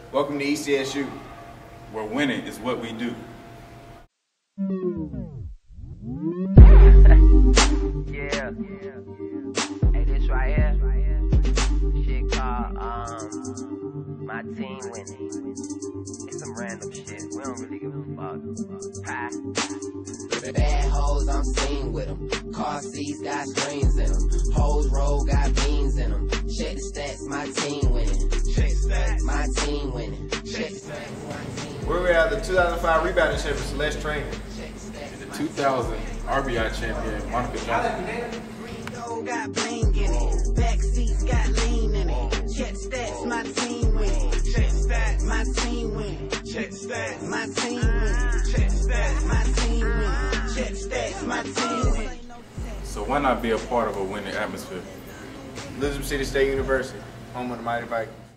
Welcome to ECSU, where winning is what we do. Yeah. Hey, this right here, shit called, my team winning. It's some random shit. We don't really give a fuck. Pie. Bad hoes, I'm seen with them. Car seats got strings in them. Hoes roll got beans in them. Check the stats, my team winning. Check stats, my team winning. Check the stats, my team winning. where we are the 2005 rebounding champion, Celeste Training. The 2000 RBI champion, Monica Johnson. Got bling in it. Back seats got lean in it. Check stats, my team winning. Check stats, my team winning. Check stats, my team winning. Check stats, my team winning. Check stats, my team winning. So why not be a part of a winning atmosphere? Elizabeth City State University, home of the Mighty Vikings.